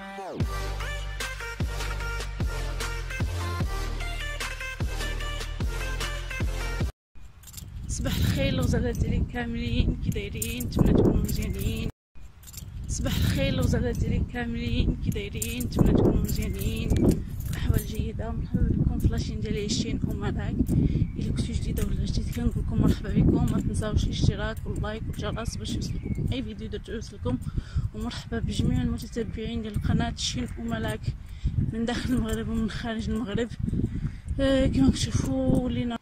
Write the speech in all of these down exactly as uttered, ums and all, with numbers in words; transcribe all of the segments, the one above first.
صباح الخير الغزالات ديالي كاملين، كي دايرين؟ نتمنى تكونوا مزيانين. صباح الخير الغزالات ديالي كاملين، كي دايرين؟ نتمنى تكونوا مزيانين بالاحوال جيده. مرحبا بكم في لاشين ديالي عشرين وملاك. الا كنتو جديده ولا جديد كنقول لكم مرحبا بكم. ما تنساوش الاشتراك واللايك والجرس باش يوصلكم اي فيديو درت يوصلكم. ومرحبا بجميع المتتبعين ديال القناه عشرين وملاك من داخل المغرب ومن خارج المغرب. آه كما كتشوفوا ولينا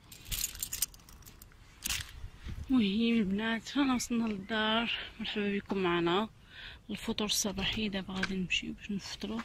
مهم البنات. انا وصلنا للدار. مرحبا بكم معنا الفطور الصباحي. دابا غادي نمشيو باش نفطروا.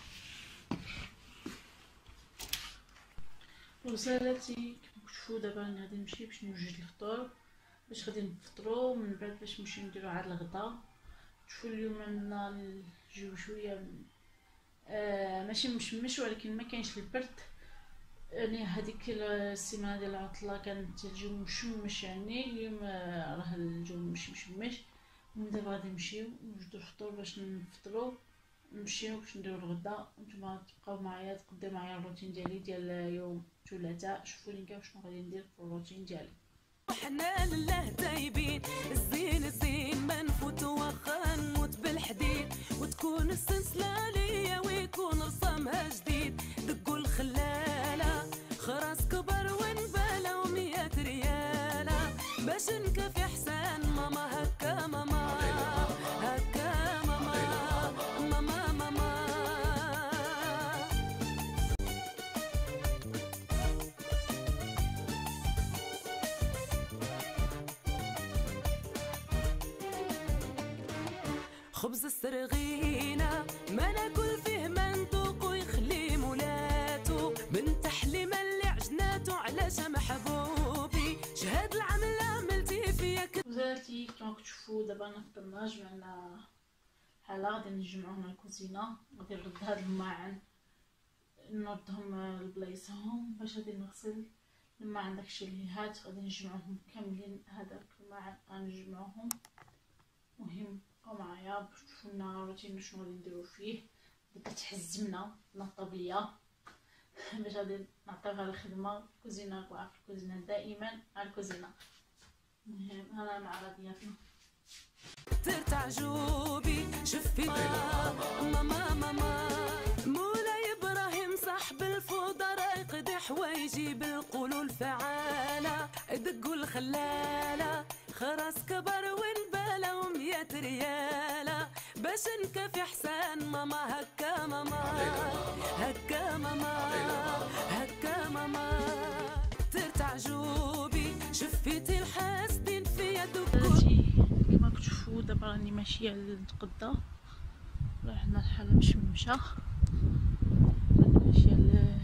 وصلاتي كما كتشوفوا دابا غادي نمشي باش نوجد الفطور باش غادي نفطروا من بعد باش نمشيو نديرو عاد الغدا. تشوفوا اليوم عندنا الجو شويه آه ماشي مشمش ولكن ما كاينش البرد. يعني هذيك السيمانه ديال العطله كانت الجو مشمش، يعني اليوم راه الجو ماشي مشمش. من دابا غادي نمشيو نوجدو الفطور باش نفطروا نمشيو باش نديرو الغدا. نتوما تبقاو معايا تقداو معايا الروتين ديالي ديال يوم الثلاثاء. شوفوني كاع شنو غادي ندير في الروتين ديالي. حنا لله تايبين الزين الزين ما نفوت واخا نموت بالحديد وتكون السلسله ليا ويكون رسمها جديد. دقوا الخلاله خراس كبر ونباله ومية رياله باش نكفي حسان ماما. هكا ماما هكا ماما ماما ماما. خبز السرغينة ما ناكل فيه ما ندوق ويخلي مولاتو. بنت حليمة اللي عجناتو علاش محبوبي شهاد العمل عملتي فيا. وزاتي كما كتشوفوا دابا انا فطرنا جمعنا حاله غادي نجمعوهم الكوزينه. غادي نرد هاد الماعن نردهم لبلايصهم باش غادي نغسل الماعن داكشي اللي هات. غادي نجمعوهم كاملين هذاك الماعن غنجمعوهم. مهم بقاو معايا باش تشوفوا لنا روتين شنو غادي نديرو فيه. دابا تحزمنا نطابليه باش غادي نعطيوها الخدمه. الكوزينه واقفه في الكوزينه دائما على الكوزينه. المهم انا مع غادياتنا ترتع جوبي شفي ماما ماما. مولاي ابراهيم صاحب الفضراء يقضي حوايجي بالقولوا الفعاله. دقوا الخلاله خراس كبر ونباله ومية رياله باش نكفي حسان ماما. هكا ماما هكا ماما هكا ماما. ترتع جوبي شفيتي الحاسدين في يدك. كما كتشوفوا دابا راني ماشيه لنتغدى. رحنا الحاله مشمشه ماشيه ل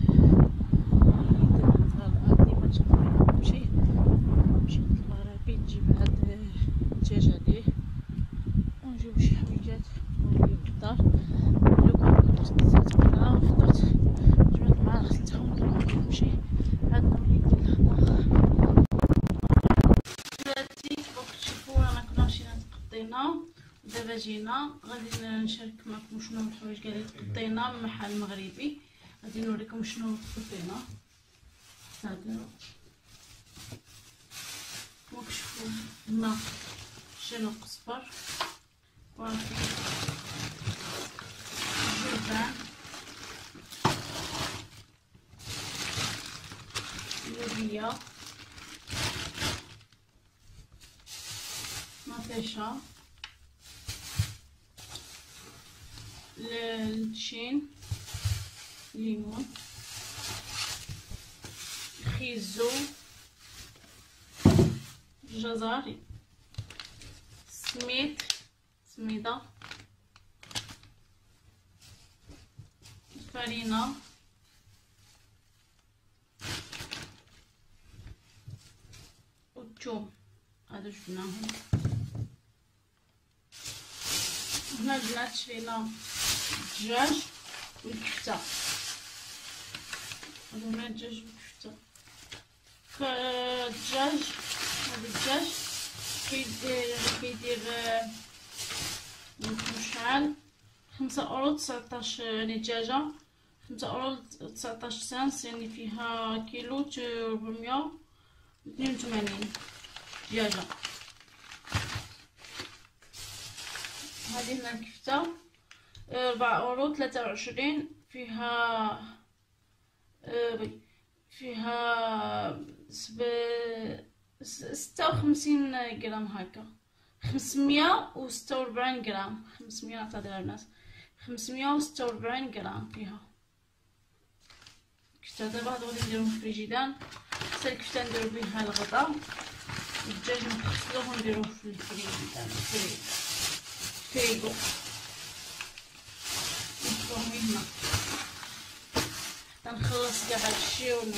نمشي نمشي للمغربي نجيب هاد الدجاج هادي ونجيب شي حويجات ونوليو للدار. لو كنت غسلت كلها فطرت جبت معاها غسلتهم ونمشي عاد نولي ندير الغدا. بلاتي كما كتشوفوا رانا كنا مشينا تقضينا ودابا جينا غادي نشارك معكم شنو الحوايج اللي تقضينا من محل مغربي. غادي نوريكم شنو تقضينا. هذا كما كتشوفوا هنا شرينا القزبر وعرفتي الجربان اللوبيا مطيشه التشين ليمون خيزو جزر سميد سميده الفرينه والثوم. هادو جبناهم. هنا البنات شرينا الدجاج والكفته. هادو هنا الدجاج والكفته. الدجاج هذا الدجاج كيدير كيدير شحال خمسة اورو تسعطاش يعني دجاجة، خمسة اورو تسعطاش سنس، يعني فيها كيلو ربعمية اثنين وثمانين دجاجة. هذه هنا الكفتة ربعة اورو ثلاثة وعشرين، فيها فيها سب... ستة وخمسين غرام هكا، خمسمية وستة وربعين غرام، خمسمية نعطيها الناس، خمسمية وستة وربعين غرام فيها كفتة. دابا هادو غادي نديروهم في الفريجيدان، حتى الكفتة نديرو بها الغطا، الدجاج نغسلوه ونديروه في الفريجيدان في الفريغو نحطوهم هنا حتى نخلص كاع هادشي. ون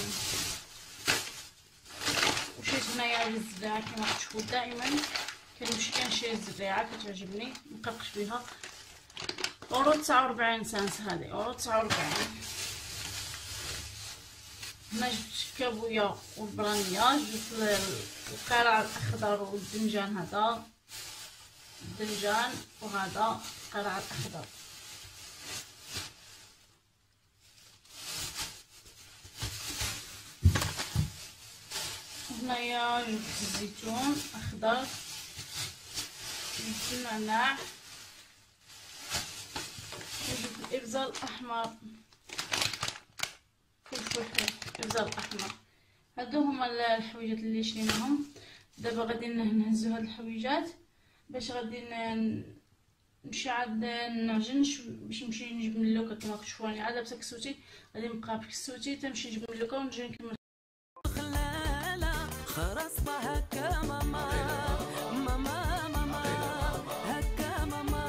وشريت هنايا الزريعة كما كتشوفو دائما كنمشي كنشري الزريعة كتعجبني نقرقش بها. اورو تسعة وربعين سنس، هادي اورو تسعة وربعين. هنا جبت الكابوية والبرانية، جبت القرع الاخضر والدنجان، هذا الدنجان وهذا القرع الاخضر. هنايا جبت الزيتون اخضر، جبت النعناع، جبت الابزار الاحمر، فلفل الابزار الاحمر. هادو هما الحويجات اللي شريناهم. دابا غادي نهزو هاد الحويجات باش غادي نمشي عاد نعجن باش نمشي نجيب من اللوكا كما كتشوفوا. راني عاد لابسه كسوتي، غادي نبقى بكسوتي تنمشي نجيب من اللوكا ونجي نكمل. خلاص هكا ماما ماما ماما هكا ماما.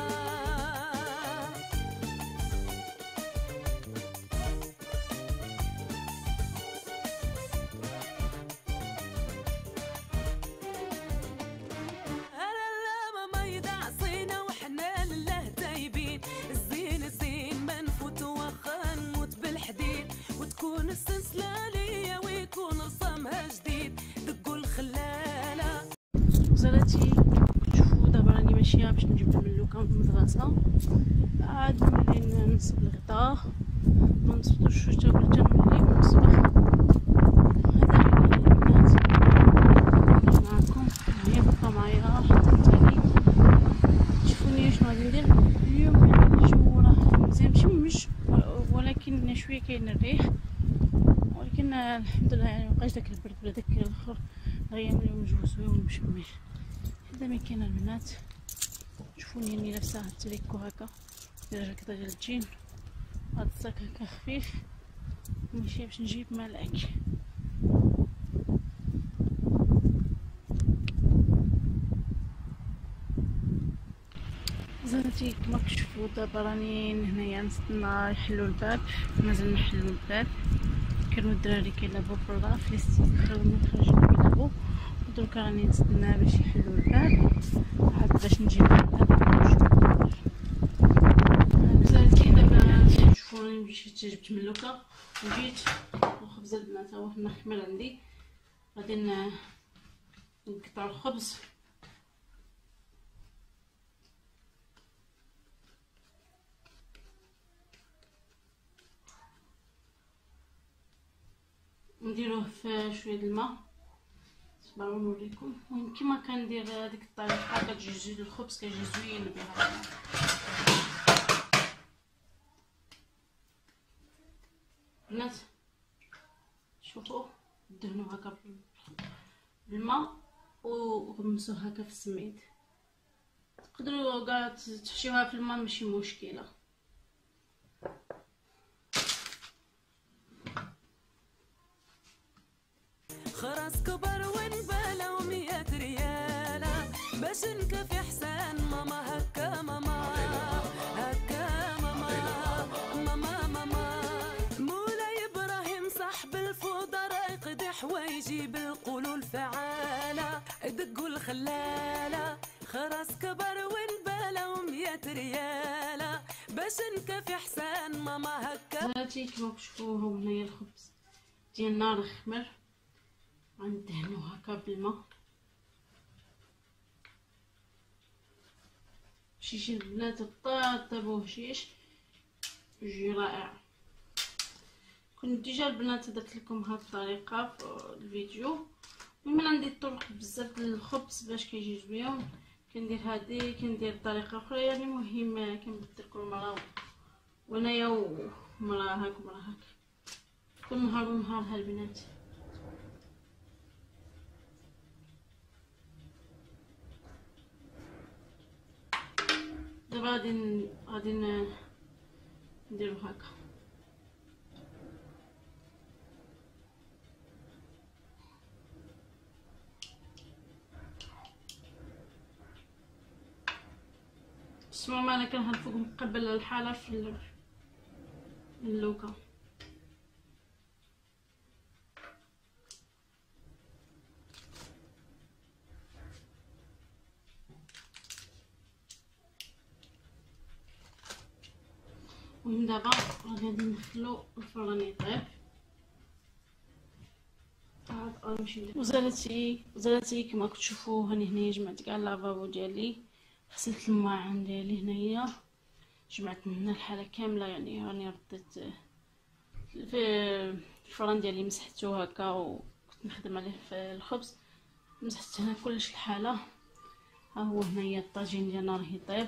هلا لا ماما يدعصينا وحنا لله تايبين، الزين الزين ما نفوت واخا نموت بالحديد، وتكون السلسلة ليا ويكون رسمها جديد. وصلتي شوفوا دابا راني ماشيه باش نجيب من اللوكا من المدرسه. عاد ملي نصب الغطاء ما نصبتوش حتى قلت نولي نصبح. هذا البنات معكم، هي بقى معايا حتى التالي. شوفوني شنو غادي ندير اليوم. يعني الجو راه مزيان ماشي مش، ولكن شويه كاين الريح، ولكن الحمد لله يعني مبقاش داك البرد ولا داك الاخر. غيام اليوم الجو زوين ومشمل. هذا ما كاين البنات. شوفوني اني لابسه هاد التريكو هكا درجه كدا ديال الجين، هاد الصاك هكا خفيف، ماشي باش نجيب ملاك. زرتي كما كتشوفوا دابا راني هنايا نستنى يحلوا الباب، مازال نحلوا الباب. كانوا الدراري كيلعبوا برا في الاستخدام خرجوا كيلعبوا، ودروكا راني نستنى باش يحلوا الباب عاد باش نجيب الباب. زرتي دابا شوفوني مشيت جبت من اللوكا وجيت وخبز البنات هو هنا خمر عندي. غادي نقطع الخبز نديروه في شويه الماء. صبروا نوريكم. المهم كيما كندير هذيك الطريقه كتجي زوين الخبز كيجي زوين بها. البنات شوفوا دهنوا هكا بالماء وغمسوه هكا في السميد. تقدروا كاع تحشيوها في الماء ماشي مشكله. خراس كبر ونبالا ومية ريالة باش نكفي حسان ماما هكا ماما هكا ماما ماما ماما. مولاي ابراهيم صاحب الفوضى رايقد حوايجي بالقلول فعالة دقوا الخلالة. خراس كبر ونبالا ومية ريالة باش نكفي حسان ماما هكا. هاتي كيما كتشوفوا هنايا الخبز ديالنا راه خمر، غندهنو هكا بالماء باش يجي البنات الطيب طيب وهشيش يجي رائع. كنت ديجا البنات درت لكم هاد الطريقه في الفيديو. المهم عندي طرق بزاف للخبز باش كيجي زوين، كندير هادي كندير طريقه اخرى، يعني المهم كنبدل كل مره وانايا ومرا هاك ومرا هاك كل نهار ونهار ها البنات. دابا غادي غادي نديرو هكا. بسم الله انا كنهلفوكم قبل الحاله في اللوكا. ومن دابا غادي ندخلو الفران يطيب. وزالتي وزالتي كما كتشوفوا هاني هنايا جمعت كاع لافابو ديالي، غسلت الماعن ديالي هنايا، جمعت من هنا الحاله كامله، يعني راني رديت في الفران ديالي مسحته هكا وكنت نخدم عليه في الخبز، مسحت هنا كلش الحاله. ها هو هنايا الطاجين ديالنا راه يطيب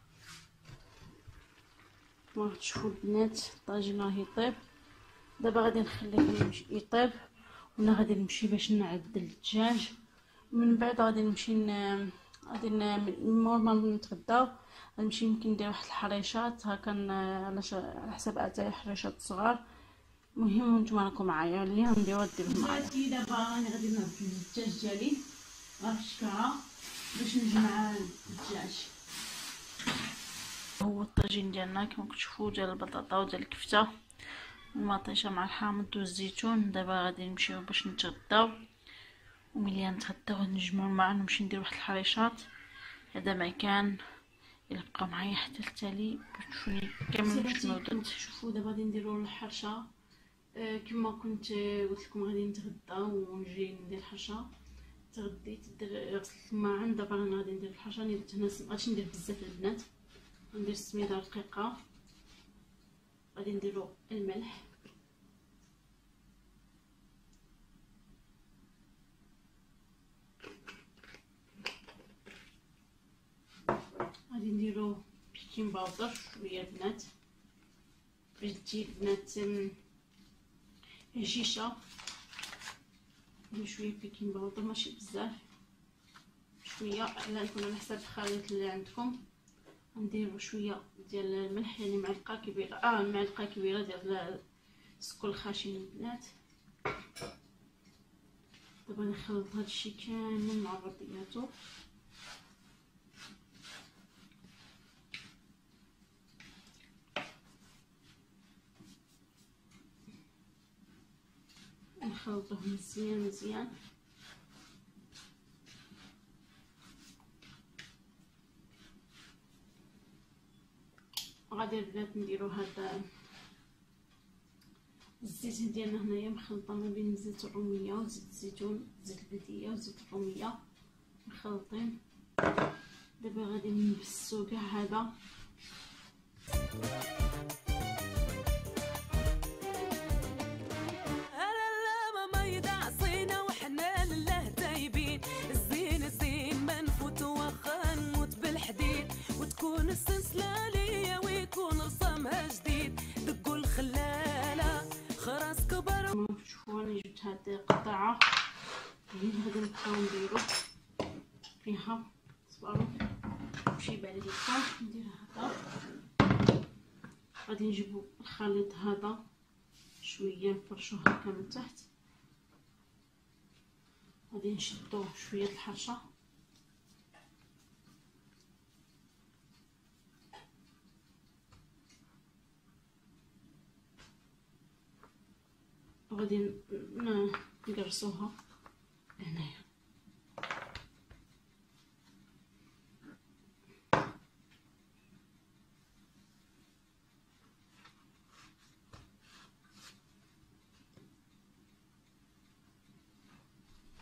كما تشوفوا البنات، الطاجين راه يطيب. دابا غادي نخليه يطيب وانا غادي نمشي باش نعدل الدجاج، من بعد غادي نمشي ن... غادي مور ما نتغداو غنمشي يمكن ندير واحد الحريشات هكا على ش... على حساب اتاي حريشات صغار. المهم نتوما راكم معايا اللي غنديرو ديروه معايا. دابا راني غادي نعدل الدجاج ديالي راه في الشكاره باش نجمع الدجاج. هو الطاجين ديالنا كما كتشوفوا ديال البطاطا وديال الكفته والمطيشه مع الحامض والزيتون. دابا غادي نمشيو باش نتغداو، وملي نتغداو غنجمعوا معا نمشي ندير واحد الحريشات. هذا ما كان الا بقى معايا حتى التالي باش تشوفوني كامل باش تنوضت. شوفوا دابا غادي نديروا الحرشه آه كما كنت قلت لكم غادي نتغداو ونجي ندير الحرشه. تغديت غسلت الماعن، دابا انا غادي ندير الحرشه. راني درت هنا مابغيتش ندير بزاف البنات، ندير السميده رقيقه. غادي نديرو الملح غادي نديرو بيكين باودر شويه البنات باش تجي البنات هشيشه. شويه بيكين باودر ماشي بزاف، شويه على يكون على حسب الخليط اللي عندكم. نديرو شويه ديال الملح يعني معلقه كبيره اه معلقه كبيره ديال السكر الخاشن البنات. دابا نخلط هادشي كامل مع بعضياتو. نخلطوه مزيان مزيان. غادي البنات نديرو هذا الزيت ديالنا هنايا مخلطه ما بين زيت الروميه وزيت الزيتون، زيت البلديه وزيت الروميه مخلطين. دابا غادي نبسو كاع هذا. وتكون السلسله ليا ويكون رسمها جديد، دقوا الخلاله خراس كبر. شوفوا انا جبت هاد القطعه اللي غادي نبقاو نديرو فيها صبارو شي بعد الفرن. ندير هذا غادي نجيبو الخليط هذا شويه نفرشوه هكا من تحت. غادي نشدو شويه الحرشه وغادي نقرصوها هنايا.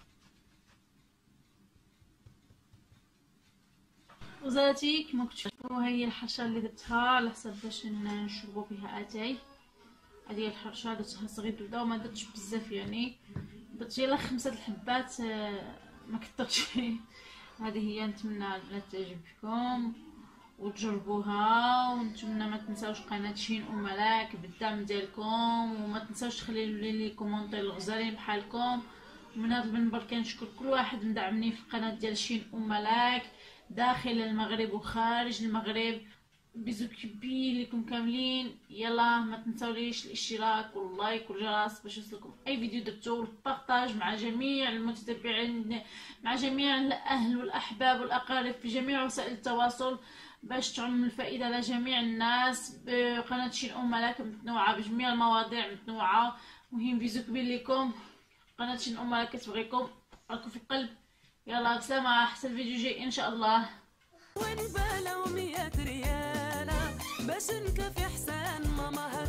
وزاتي كما كتشوفوا وها هي الحرشه اللي درتها على حسب باش نشربوا بها اتاي. هذه هي الحرشه درتها صغيره وما درتش بزاف، يعني درت يلا خمسه الحبات ما كثرتش. هذه هي، نتمنى البنات تعجبكم وتجربوها، ونتمنى ما تنساوش قناه شين وملاك بالدعم ديالكم، وما تنساوش تخليو لي كومونتير الغزالين بحالكم. ومن هذا المنبر كنشكر كل واحد مدعمني في القناه ديال شين وملاك داخل المغرب وخارج المغرب. بيزو كبير لكم كاملين. يلا ما تنساوليش الاشتراك واللايك والجرس باش يوصلكم اي فيديو درتو، والبارطاج مع جميع المتتبعين، مع جميع الاهل والاحباب والاقارب في جميع وسائل التواصل، باش تعم الفائده لجميع الناس. بقناه شين ام ملاك متنوعه بجميع المواضيع متنوعه. مهم بيزو كبير لكم. قناه شين ام ملاك كتبغيكم، راكم في القلب. يلا بسلامه، حتى الفيديو جاي ان شاء الله. ونبالة ومية ريالة باش نكفي حسان ماما.